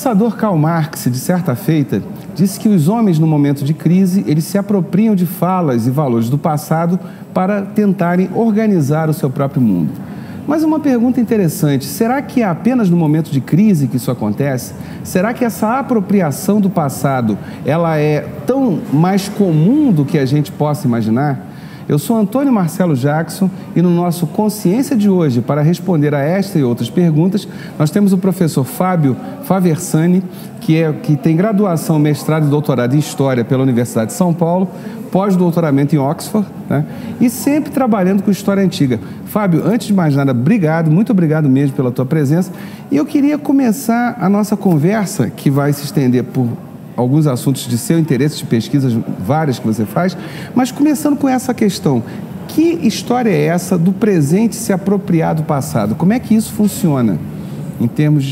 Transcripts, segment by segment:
pensador Karl Marx, de certa feita, disse que os homens, no momento de crise, eles se apropriam de falas e valores do passado para tentarem organizar o seu próprio mundo. Mas uma pergunta interessante, será que é apenas no momento de crise que isso acontece? Será que essa apropriação do passado, ela é tão mais comum do que a gente possa imaginar? Eu sou Antônio Marcelo Jackson e no nosso Consciência de hoje, para responder a esta e outras perguntas, nós temos o professor Fábio Faversani, que tem graduação, mestrado e doutorado em História pela Universidade de São Paulo, pós-doutoramento em Oxford, né? E sempre trabalhando com História Antiga. Fábio, antes de mais nada, obrigado, muito obrigado mesmo pela tua presença. E eu queria começar a nossa conversa, que vai se estender por alguns assuntos de seu interesse, de pesquisas várias que você faz, mas começando com essa questão. Que história é essa do presente se apropriar do passado? Como é que isso funciona em termos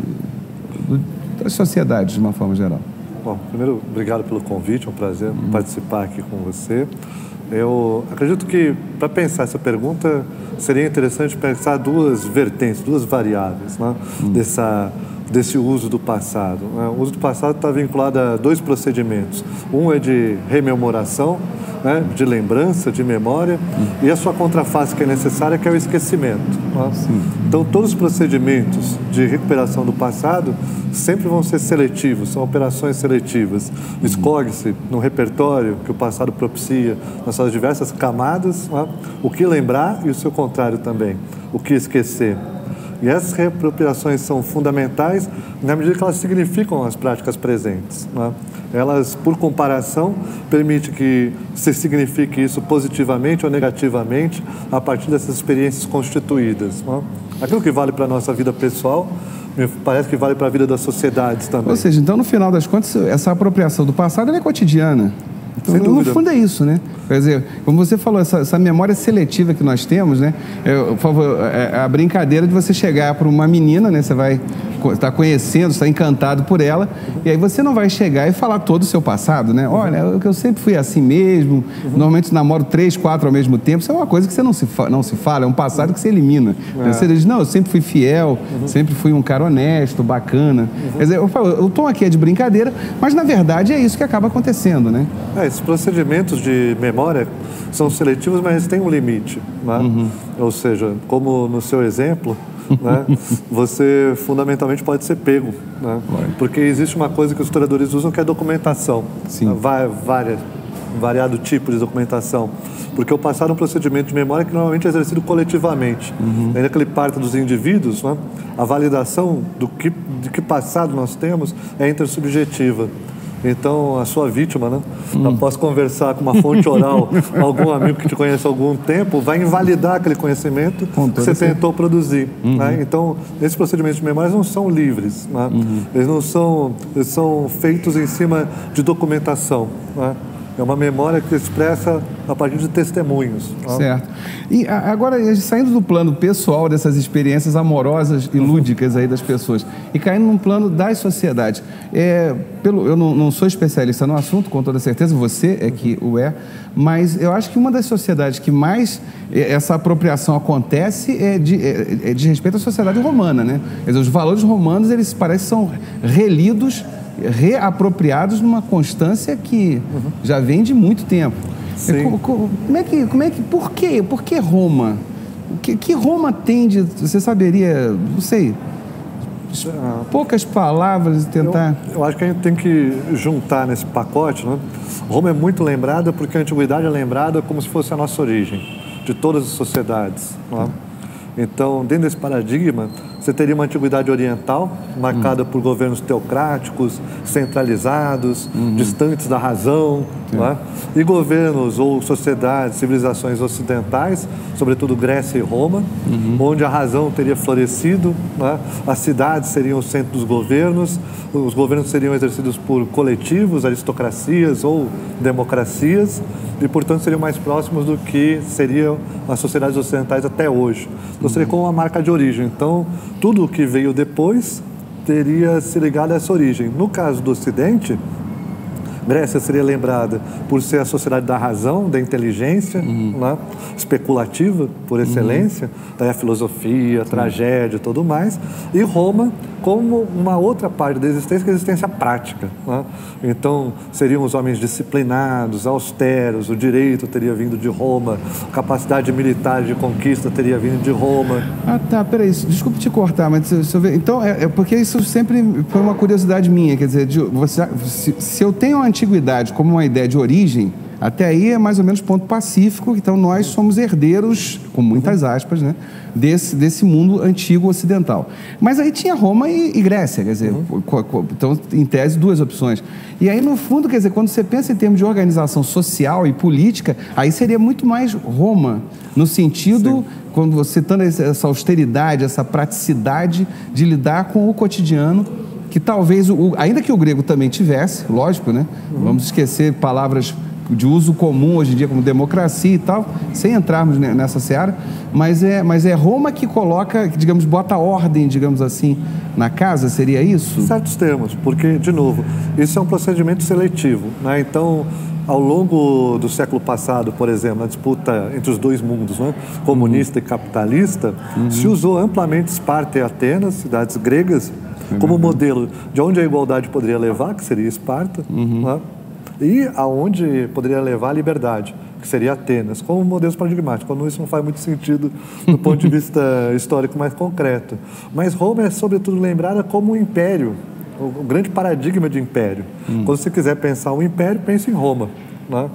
das sociedades, de uma forma geral? Bom, primeiro, obrigado pelo convite, é um prazer participar aqui com você. Eu acredito que, para pensar essa pergunta, seria interessante pensar duas vertentes, duas variáveis, né, desse uso do passado. O uso do passado está vinculado a dois procedimentos. Um é de rememoração, né, de lembrança, de memória, e a sua contraface que é necessária, que é o esquecimento. Né? Então, todos os procedimentos de recuperação do passado sempre vão ser seletivos, são operações seletivas. Escolhe-se no repertório que o passado propicia, nas suas diversas camadas, né, o que lembrar e o seu contrário também, o que esquecer. E essas reapropriações são fundamentais na medida que elas significam as práticas presentes, né? Elas, por comparação, permitem que se signifique isso positivamente ou negativamente a partir dessas experiências constituídas, né? Aquilo que vale para a nossa vida pessoal, me parece que vale para a vida das sociedades também. Ou seja, então, no final das contas, essa apropriação do passado ela é cotidiana. Então, sem dúvida. No fundo é isso, né? Quer dizer, como você falou, essa memória seletiva que nós temos, né? Por favor, a brincadeira de você chegar para uma menina, né? Você vai estar conhecendo, está encantado por ela, e aí você não vai chegar e falar todo o seu passado, né? Olha, eu sempre fui assim mesmo, normalmente namoro 3, 4 ao mesmo tempo, isso é uma coisa que você não se fala, é um passado que você elimina. Você diz, não, eu sempre fui fiel, sempre fui um cara honesto, bacana. Quer dizer, o tom aqui é de brincadeira, mas na verdade é isso que acaba acontecendo, né? Esses procedimentos de memória são seletivos, mas eles têm um limite, né? Ou seja, como no seu exemplo, né, você fundamentalmente pode ser pego, né? Porque existe uma coisa que os historiadores usam que é documentação. Sim. Variado tipo de documentação, porque o passado é um procedimento de memória que normalmente é exercido coletivamente. Ainda que ele parta dos indivíduos, né, a validação de que passado nós temos é intersubjetiva. Então, a sua vítima, né, após conversar com uma fonte oral, algum amigo que te conhece há algum tempo, vai invalidar aquele conhecimento que você tentou produzir. Né? Então, esses procedimentos de memória não são livres. Né? Eles são feitos em cima de documentação. Né? É uma memória que expressa a partir de testemunhos. Certo. E agora, saindo do plano pessoal dessas experiências amorosas e lúdicas aí das pessoas e caindo num plano das sociedades. Eu não sou especialista no assunto, com toda certeza, você é que o é, mas eu acho que uma das sociedades que mais essa apropriação acontece é de respeito à sociedade romana, né? Quer dizer, os valores romanos, eles parecem que são relidos, reapropriados numa constância que já vem de muito tempo. Por que Roma? Que Roma tem de... Você saberia, não sei, poucas palavras e tentar... Eu acho que a gente tem que juntar nesse pacote, né? Roma é muito lembrada porque a antiguidade é lembrada como se fosse a nossa origem, de todas as sociedades, né? Então, dentro desse paradigma, você teria uma antiguidade oriental, marcada por governos teocráticos, centralizados, distantes da razão, né? E governos ou sociedades, civilizações ocidentais, sobretudo Grécia e Roma, onde a razão teria florescido, né? As cidades seriam o centro dos governos, os governos seriam exercidos por coletivos, aristocracias ou democracias, e, portanto, seriam mais próximos do que seriam as sociedades ocidentais até hoje. Então, seria como uma marca de origem. Então, tudo o que veio depois teria se ligado a essa origem. No caso do Ocidente, Grécia seria lembrada por ser a sociedade da razão, da inteligência, né? Especulativa por excelência, daí a filosofia, a tragédia e tudo mais, e Roma como uma outra parte da existência, que é a existência prática, né? Então, seriam os homens disciplinados, austeros, o direito teria vindo de Roma, a capacidade militar de conquista teria vindo de Roma. Ah, tá, peraí, desculpe te cortar, mas se eu ver, então, porque isso sempre foi uma curiosidade minha, quer dizer, se eu tenho a antiguidade como uma ideia de origem, até aí é mais ou menos ponto pacífico, então nós somos herdeiros, com muitas aspas, né, desse mundo antigo ocidental. Mas aí tinha Roma e Grécia, quer dizer, então em tese duas opções. E aí no fundo, quer dizer, quando você pensa em termos de organização social e política, aí seria muito mais Roma, no sentido, quando você citando essa austeridade, essa praticidade de lidar com o cotidiano, que talvez, ainda que o grego também tivesse, lógico, né? Vamos esquecer palavras de uso comum hoje em dia, como democracia e tal, sem entrarmos nessa seara, mas é Roma que coloca, digamos, bota ordem, digamos assim, na casa, seria isso? Em certos termos, porque, de novo, isso é um procedimento seletivo, né? Então, ao longo do século passado, por exemplo, na disputa entre os dois mundos, né, comunista e capitalista, se usou amplamente Esparta e Atenas, cidades gregas, como modelo de onde a igualdade poderia levar, que seria Esparta, né? E aonde poderia levar a liberdade, que seria Atenas, como modelos paradigmáticos, quando isso não faz muito sentido do ponto de vista histórico mais concreto. Mas Roma é, sobretudo, lembrada como um império, o grande paradigma de império. Quando você quiser pensar um império, pense em Roma, né?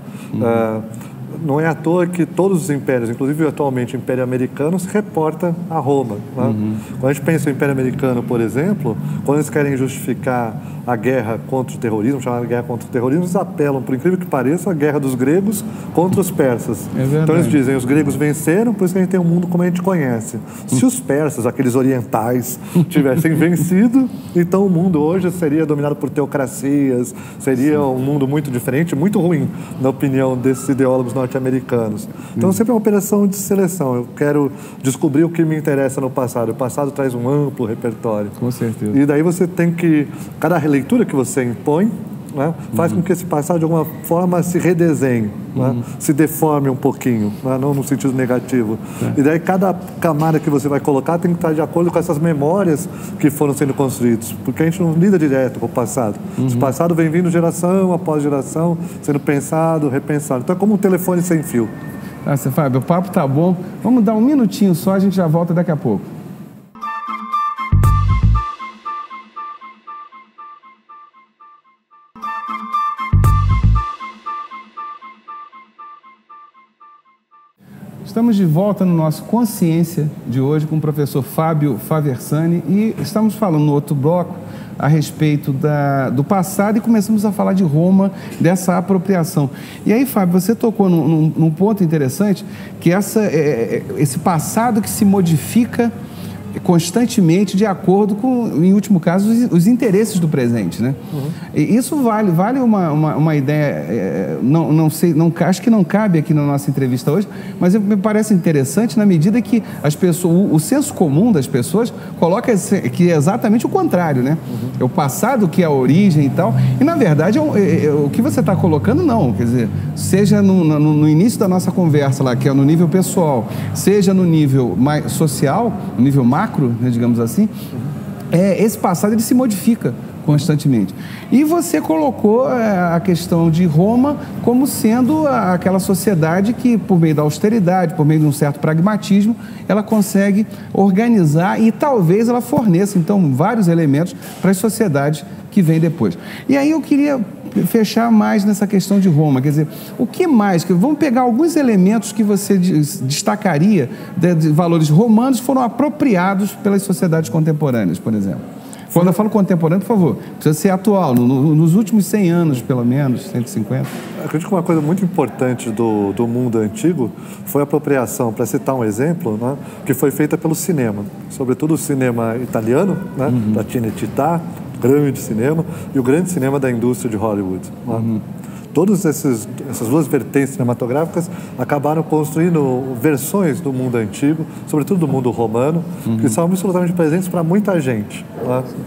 Não é à toa que todos os impérios, inclusive atualmente o Império Americano, se reporta a Roma, né? Quando a gente pensa no Império Americano, por exemplo, quando eles querem justificar a guerra contra o terrorismo, chamada guerra contra o terrorismo, eles apelam, por incrível que pareça, a guerra dos gregos contra os persas. Então eles dizem, os gregos venceram, por isso que a gente tem um mundo como a gente conhece. Se os persas, aqueles orientais, tivessem vencido, então o mundo hoje seria dominado por teocracias, seria um mundo muito diferente, muito ruim, na opinião desses ideólogos norte-americanos. Então sempre é uma operação de seleção. Eu quero descobrir o que me interessa no passado. O passado traz um amplo repertório. Com certeza. E daí você tem que, cada leitura que você impõe, né, faz com que esse passado de alguma forma se redesenhe, né, se deforme um pouquinho, né, não no sentido negativo. E daí cada camada que você vai colocar tem que estar de acordo com essas memórias que foram sendo construídas, porque a gente não lida direto com o passado. Esse passado vem vindo geração após geração, sendo pensado, repensado. Então é como um telefone sem fio. Nossa, Fábio, o papo tá bom. Vamos dar um minutinho só, a gente já volta daqui a pouco. Estamos de volta no nosso Consciência de hoje com o professor Fábio Faversani e estamos falando no outro bloco a respeito do passado e começamos a falar de Roma, dessa apropriação. E aí, Fábio, você tocou num ponto interessante, que esse passado que se modifica constantemente de acordo com, em último caso, os interesses do presente, né? E isso vale uma ideia, não sei, acho que não cabe aqui na nossa entrevista hoje, mas me parece interessante na medida que as pessoas, o senso comum das pessoas coloca que é exatamente o contrário, né? É o passado que é a origem e tal, e na verdade o que você está colocando não, quer dizer, seja no início da nossa conversa lá, que é no nível pessoal, seja no nível mais social, no nível macro, né, digamos assim, esse passado ele se modifica constantemente. E você colocou a questão de Roma como sendo aquela sociedade que, por meio da austeridade, por meio de um certo pragmatismo, ela consegue organizar e talvez ela forneça, então, vários elementos para as sociedades que vêm depois. E aí eu queria fechar mais nessa questão de Roma, quer dizer, o que mais? Vamos pegar alguns elementos que você destacaria de valores romanos foram apropriados pelas sociedades contemporâneas, por exemplo. Quando eu falo contemporâneo, por favor, precisa ser atual, nos últimos 100 anos, pelo menos, 150. Eu acredito que uma coisa muito importante do mundo antigo foi a apropriação, para citar um exemplo, né, que foi feita pelo cinema, sobretudo o cinema italiano, né, da Cinecittà, grande cinema, e o grande cinema da indústria de Hollywood. Né? Todas essas duas vertentes cinematográficas acabaram construindo versões do mundo antigo, sobretudo do mundo romano, que são absolutamente presentes para muita gente. Né?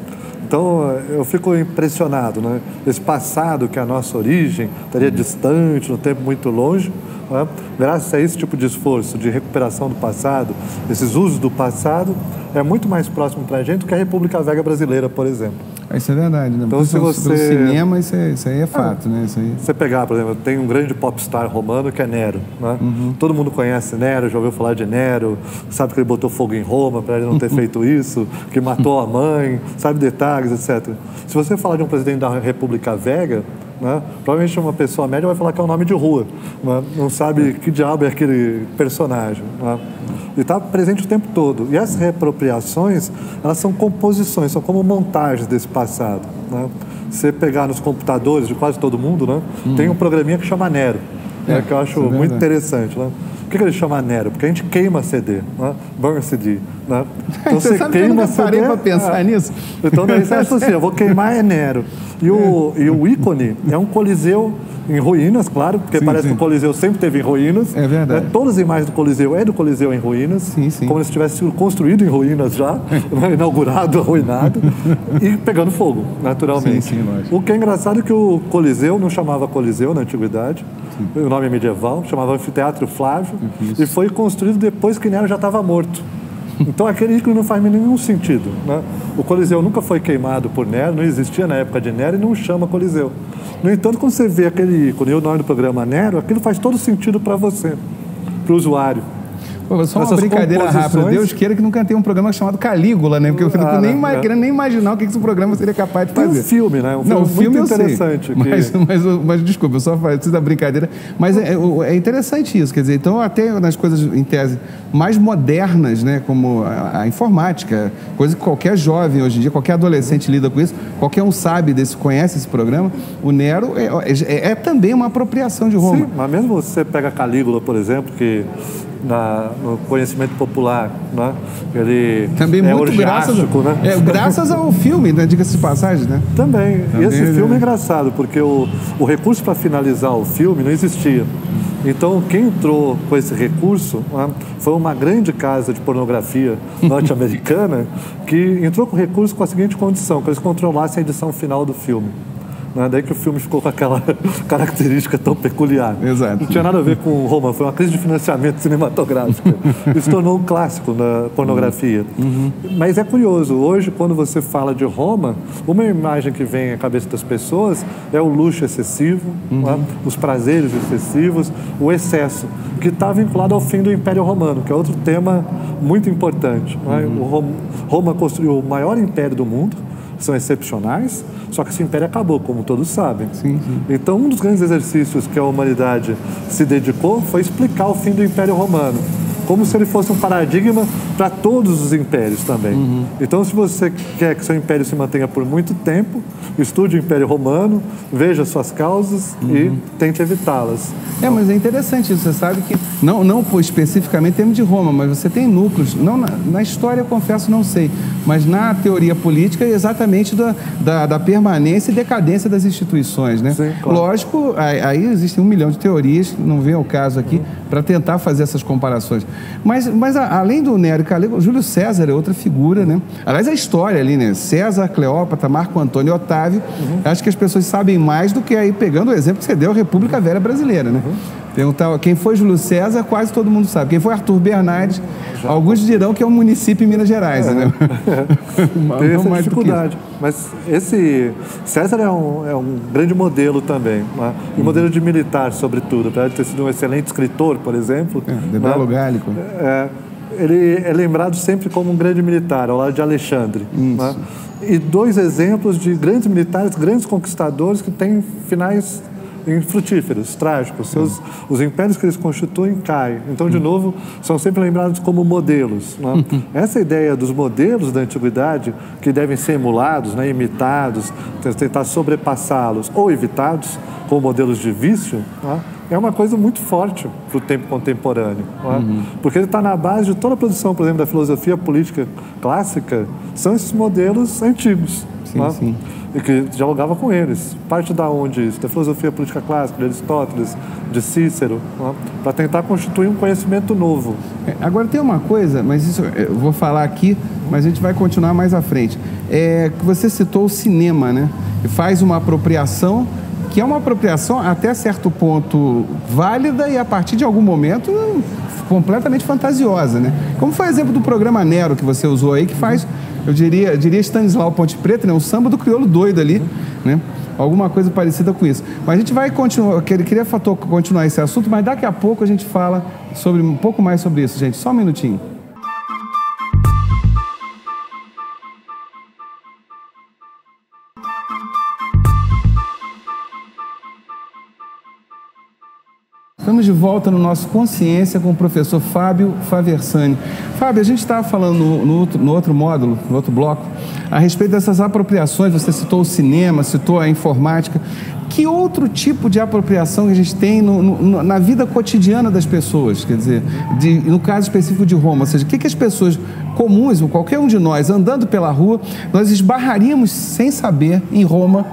Então, eu fico impressionado, né? Esse passado, que é a nossa origem, estaria distante, no tempo muito longe, né? Graças a esse tipo de esforço de recuperação do passado, esses usos do passado, é muito mais próximo para a gente do que a República Velha brasileira, por exemplo. Isso é verdade, né? Então, se você... Pelo cinema, isso aí é fato, né? Isso aí... Você pegar, por exemplo, tem um grande popstar romano que é Nero, né? Todo mundo conhece Nero, já ouviu falar de Nero, sabe que ele botou fogo em Roma para ele não ter feito isso, que matou a mãe, sabe detalhes, etc. Se você falar de um presidente da República Velha, né, provavelmente uma pessoa média vai falar que é um nome de rua, né? Não sabe que diabo é aquele personagem, né? E está presente o tempo todo. E essas reapropriações, elas são composições, são como montagens desse passado, né? Você pegar nos computadores de quase todo mundo, né, tem um programinha que chama Nero, né, que eu acho muito interessante, né? Por que ele chama Nero? Porque a gente queima CD, né? Burn CD, né? Então você sabe queima que eu nunca parei para pensar nisso. Então daí você acha assim, eu vou queimar é Nero. E o ícone é um coliseu em ruínas, claro, porque parece que o Coliseu sempre teve em ruínas. É verdade. Né? Todas as imagens do Coliseu é do Coliseu em ruínas, como se tivesse sido construído em ruínas já, né? Inaugurado, arruinado, e pegando fogo, naturalmente. O que é engraçado é que o Coliseu não chamava Coliseu na Antiguidade, o nome é medieval, chamava Anfiteatro Flávio, e foi construído depois que Nero já estava morto. Então aquele ícone não faz nenhum sentido, né? O Coliseu nunca foi queimado por Nero, não existia na época de Nero e não chama Coliseu. No entanto, quando você vê aquele ícone e o nome do programa Nero, aquilo faz todo sentido para você, para o usuário. Pô, só uma brincadeira rápida. Deus queira que nunca tenha um programa chamado Calígula, né? Porque eu fico querendo nem imaginar o que esse programa seria capaz de fazer. Tem um filme, né? Um filme muito interessante. Mas desculpa, eu só preciso da brincadeira. Mas é interessante isso, quer dizer, então até nas coisas, em tese, mais modernas, né? Como a informática, coisa que qualquer jovem hoje em dia, qualquer adolescente lida com isso, qualquer um sabe conhece esse programa, o Nero é também uma apropriação de Roma. Sim, mas mesmo você pega Calígula, por exemplo, que no conhecimento popular, né? Ele também é muito orgiástico, né? Graças ao filme, né? Diga-se de passagem, né? Também. E esse filme é engraçado, porque o recurso para finalizar o filme não existia. Então, quem entrou com esse recurso, né, foi uma grande casa de pornografia norte-americana que entrou com o recurso com a seguinte condição, que eles controlassem a edição final do filme. Daí que o filme ficou com aquela característica tão peculiar. Exato. Não tinha nada a ver com Roma, foi uma crise de financiamento cinematográfico. Isso tornou um clássico na pornografia. Mas é curioso, hoje, quando você fala de Roma, uma imagem que vem à cabeça das pessoas é o luxo excessivo, né? Os prazeres excessivos, o excesso, que está vinculado ao fim do Império Romano, que é outro tema muito importante. Né? Roma construiu o maior império do mundo, são excepcionais, só que esse império acabou, como todos sabem. Então, um dos grandes exercícios que a humanidade se dedicou foi explicar o fim do Império Romano, como se ele fosse um paradigma para todos os impérios também. Então, se você quer que seu império se mantenha por muito tempo, estude o Império Romano, veja suas causas e tente evitá-las. Mas é interessante isso, você sabe que, não especificamente em termos de Roma, mas você tem núcleos, não na história, eu confesso, não sei, mas na teoria política, exatamente da permanência e decadência das instituições, né? Sim, claro. Lógico, aí existem 1 milhão de teorias, não vem ao caso aqui, para tentar fazer essas comparações. Mas além do Nero e Calígula, Júlio César é outra figura, né? Aliás, a história ali, né? César, Cleópatra, Marco Antônio e Otávio, acho que as pessoas sabem mais do que aí, pegando o exemplo que você deu, a República Velha Brasileira, né? Perguntar quem foi Júlio César, quase todo mundo sabe. Quem foi Arthur Bernardes, alguns dirão que é um município em Minas Gerais, né? Tem essa dificuldade. Mas esse César é um grande modelo também, né? E modelo de militar, sobretudo. Apesar de ter sido um excelente escritor, por exemplo. De Belo Gálico. Ele é lembrado sempre como um grande militar, ao lado de Alexandre. Né? E 2 exemplos de grandes militares, grandes conquistadores que têm finais infrutíferos, trágicos. Os impérios que eles constituem caem. Então, de novo, são sempre lembrados como modelos. Né? Essa ideia dos modelos da antiguidade, que devem ser emulados, né, imitados, tentar sobrepassá-los ou evitados, como modelos de vício, né, é uma coisa muito forte para o tempo contemporâneo. Né? Porque ele está na base de toda a produção, por exemplo, da filosofia política clássica, são esses modelos antigos. Né? E que dialogava com eles. Parte da onde isso? Da filosofia política clássica, de Aristóteles, de Cícero, né? Para tentar constituir um conhecimento novo. Agora tem uma coisa, mas isso eu vou falar aqui, mas a gente vai continuar mais à frente. que você citou o cinema, né? E faz uma apropriação, que é uma apropriação até certo ponto válida e a partir de algum momento completamente fantasiosa, né? Como foi o exemplo do programa Nero que você usou aí, que faz, eu diria Stanislau Ponte Preta, né? Um samba do crioulo doido ali, né? Alguma coisa parecida com isso. Mas a gente vai continuar, eu queria continuar esse assunto, mas daqui a pouco a gente fala um pouco mais sobre isso, gente. Só um minutinho. Estamos de volta no nosso Consciência com o professor Fábio Faversani. Fábio, a gente estava falando no outro módulo, no outro bloco, a respeito dessas apropriações. Você citou o cinema, citou a informática. Que outro tipo de apropriação que a gente tem na vida cotidiana das pessoas? Quer dizer, no caso específico de Roma, ou seja, o que as pessoas comuns, qualquer um de nós, andando pela rua, nós esbarraríamos sem saber em Roma.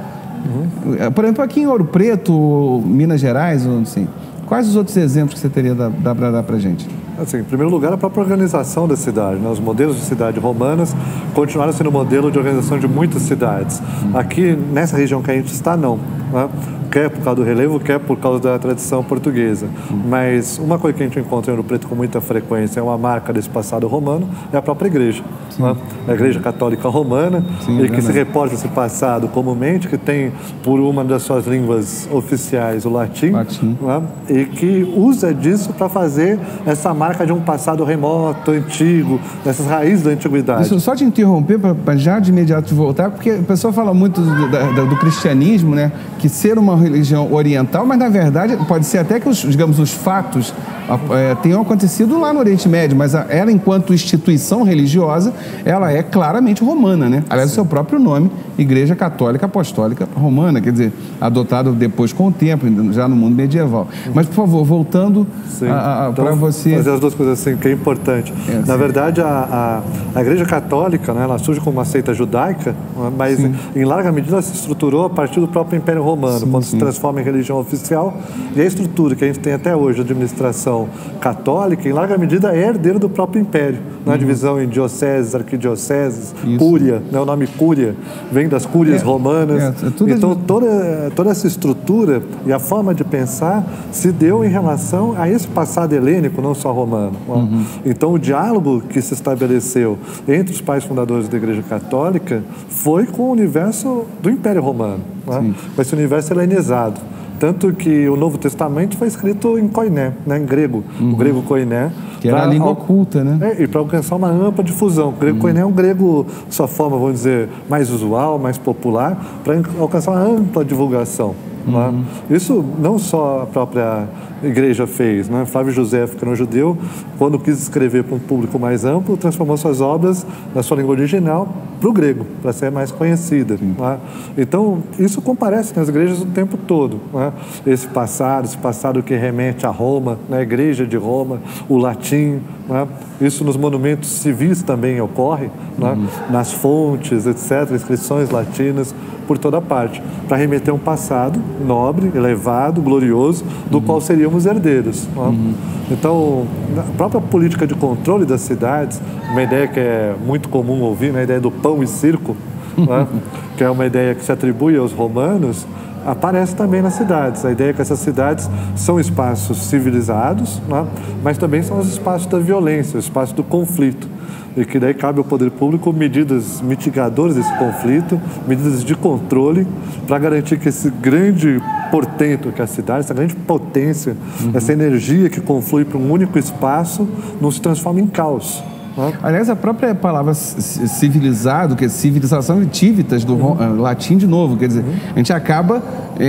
Por exemplo, aqui em Ouro Preto, Minas Gerais, assim. Quais os outros exemplos que você teria para dar para a gente? Assim, em primeiro lugar, a própria organização da cidade, né? Os modelos de cidade romanas continuaram sendo modelo de organização de muitas cidades. Aqui, nessa região que a gente está, não, né? Quer por causa do relevo, quer por causa da tradição portuguesa. Mas uma coisa que a gente encontra em Ouro Preto com muita frequência, é uma marca desse passado romano, é a própria igreja. Né? A Igreja Católica Romana, e que se reporta esse passado comumente, que tem por uma das suas línguas oficiais o latim. Né? E que usa disso para fazer essa marca de um passado remoto, antigo, dessas raízes da antiguidade. Isso, só te interromper, para já de imediato voltar, porque a pessoa fala muito do cristianismo, né? Que ser uma religião oriental, mas na verdade pode ser até que os fatos tenham acontecido lá no Oriente Médio, mas ela, enquanto instituição religiosa, ela é claramente romana, né? Aliás, o seu próprio nome, Igreja Católica Apostólica Romana, quer dizer, adotado depois com o tempo, já no mundo medieval. Mas, por favor, voltando para você... Fazer as duas coisas assim, que é importante. Na verdade, a Igreja Católica, né, ela surge como uma seita judaica, mas em larga medida ela se estruturou a partir do próprio Império Romano, quando se transforma em religião oficial, e a estrutura que a gente tem até hoje, a administração católica, em larga medida é herdeira do próprio Império, na divisão em dioceses, arquidioceses, cúria, né, o nome cúria vem das cúrias romanas. Então toda essa estrutura e a forma de pensar se deu em relação a esse passado helênico, não só romano. Então o diálogo que se estabeleceu entre os pais fundadores da Igreja Católica foi com o universo do Império Romano, né? Com esse universo helenizado. Tanto que o Novo Testamento foi escrito em koiné, né, em grego, o grego koiné. Que era a língua oculta, né? E para alcançar uma ampla difusão. O grego koiné é um grego, sua forma, vamos dizer, mais usual, mais popular, para alcançar uma ampla divulgação. Né? Isso não só a própria igreja fez, né? Flávio José, que era um judeu, quando quis escrever para um público mais amplo, transformou suas obras na sua língua original para o grego, para ser mais conhecida. Né? Então, isso comparece nas igrejas o tempo todo. Né? Esse passado que remete a Roma, né? A igreja de Roma, o latim. Né? Isso nos monumentos civis também ocorre, né? Nas fontes, etc., inscrições latinas, por toda parte, para remeter a um passado nobre, elevado, glorioso, do qual seríamos herdeiros. Né? Então, a própria política de controle das cidades, uma ideia que é muito comum ouvir, né? A ideia do pão e circo, né? Que é uma ideia que se atribui aos romanos, aparece também nas cidades. A ideia é que essas cidades são espaços civilizados, né? Mas também são os espaços da violência, o espaço do conflito. E que daí cabe ao poder público medidas mitigadoras desse conflito, medidas de controle, para garantir que esse grande portento que é a cidade, essa grande potência, essa energia que conflui para um único espaço, não se transforma em caos. Aliás, a própria palavra civilizado, que é civilização, civitas, do latim de novo, quer dizer, a gente acaba,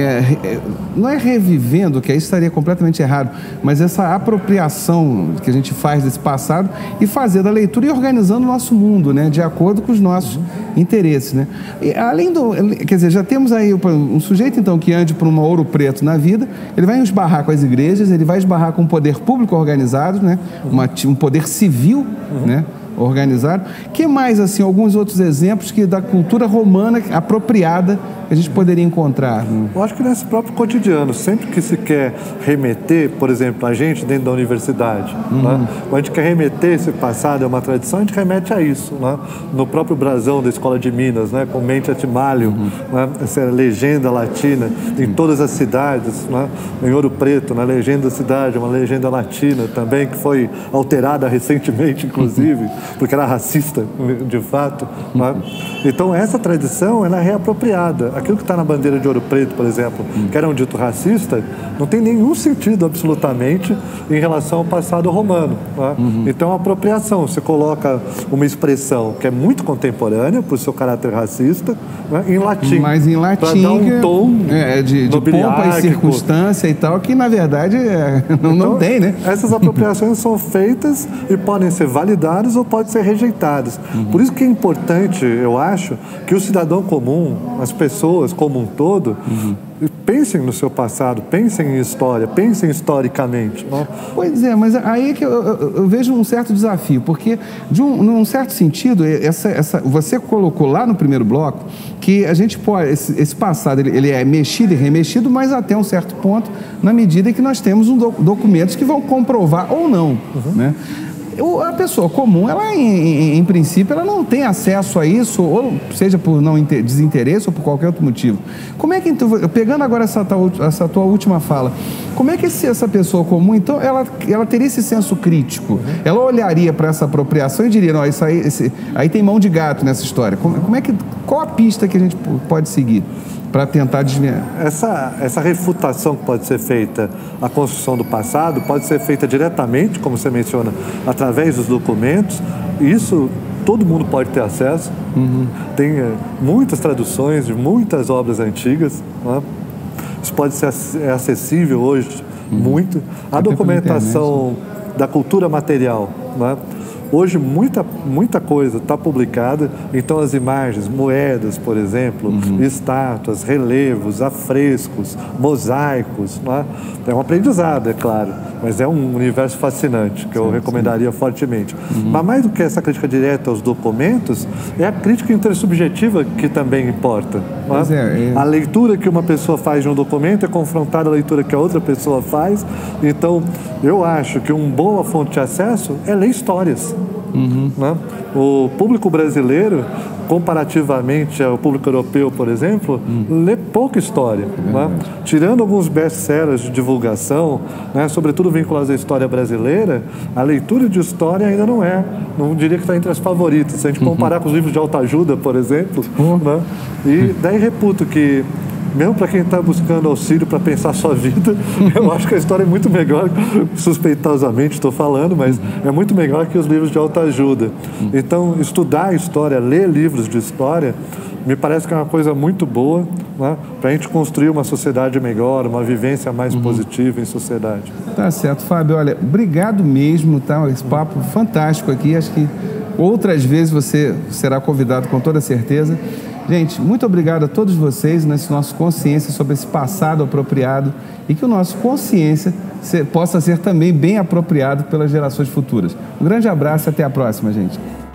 não é revivendo, que aí estaria completamente errado, mas essa apropriação que a gente faz desse passado e fazer da leitura e organizando o nosso mundo, né, de acordo com os nossos interesses, né. E, além do, quer dizer, já temos aí um sujeito, então, que ande por uma Ouro Preto na vida, ele vai esbarrar com as igrejas, ele vai esbarrar com o poder público organizado, né, um poder civil, né, organizaram. Que mais, assim, alguns outros exemplos que da cultura romana apropriada que a gente poderia encontrar? Eu acho que nesse próprio cotidiano, sempre que se quer remeter, por exemplo, a gente dentro da universidade, né? Quando a gente quer remeter esse passado, é uma tradição, a gente remete a isso, né? No próprio brasão da Escola de Minas, né? Com mente atimalho, né? Essa legenda latina em todas as cidades, né? Em Ouro Preto, na legenda da cidade, uma legenda latina também, que foi alterada recentemente, inclusive, porque era racista, de fato, né? Então, essa tradição, ela é reapropriada. Aquilo que está na bandeira de Ouro Preto, por exemplo, que era um dito racista, não tem nenhum sentido, absolutamente, em relação ao passado romano, né? Então, a apropriação, você coloca uma expressão que é muito contemporânea, por seu caráter racista, né? Em latim. Mas em latim, para dar um tom de pompa e circunstância e tal, que, na verdade, não tem, né? Essas apropriações são feitas e podem ser validadas ou podem ser rejeitadas. Por isso que é importante, eu acho, que o cidadão comum, as pessoas como um todo, pensem no seu passado, pensem em história, pensem historicamente, né? Pois é, mas aí é que eu vejo um certo desafio, porque, num certo sentido, você colocou lá no primeiro bloco que a gente pode, esse passado ele é mexido e remexido, mas até um certo ponto, na medida em que nós temos documentos que vão comprovar ou não, né? A pessoa comum, ela em princípio, ela não tem acesso a isso, ou seja por desinteresse ou por qualquer outro motivo. Como é que, então, pegando agora essa tua última fala, como é que essa pessoa comum, então, ela teria esse senso crítico? Ela olharia para essa apropriação e diria, não, isso aí tem mão de gato nessa história. Qual a pista que a gente pode seguir para tentar desviar? Essa refutação que pode ser feita à construção do passado pode ser feita diretamente, como você menciona, através dos documentos. Isso todo mundo pode ter acesso. Tem muitas traduções de muitas obras antigas, né? Isso pode ser acessível hoje muito. A documentação da cultura material, né? Hoje, muita coisa está publicada, então as imagens, moedas, por exemplo, estátuas, relevos, afrescos, mosaicos, né? É um aprendizado, é claro, mas é um universo fascinante, que eu recomendaria fortemente. Mas mais do que essa crítica direta aos documentos, é a crítica intersubjetiva que também importa, né? A leitura que uma pessoa faz de um documento é confrontada à leitura que a outra pessoa faz. Então, eu acho que uma boa fonte de acesso é ler histórias. Né? O público brasileiro, comparativamente ao público europeu, por exemplo, lê pouca história, né? Tirando alguns best-sellers de divulgação, né, sobretudo vinculados à história brasileira, a leitura de história ainda não diria que está entre as favoritas. Se a gente comparar com os livros de autoajuda, por exemplo, né? E daí reputo que, mesmo para quem está buscando auxílio para pensar a sua vida, eu acho que a história é muito melhor, suspeitosamente estou falando, mas é muito melhor que os livros de autoajuda. Então, estudar a história, ler livros de história, me parece que é uma coisa muito boa, né, para a gente construir uma sociedade melhor, uma vivência mais positiva em sociedade. Tá certo, Fábio. Olha, obrigado mesmo, tá? Esse papo fantástico aqui. Acho que outras vezes você será convidado com toda certeza. Gente, muito obrigado a todos vocês nesse nosso consciência sobre esse passado apropriado e que o nosso consciência possa ser também bem apropriado pelas gerações futuras. Um grande abraço e até a próxima, gente.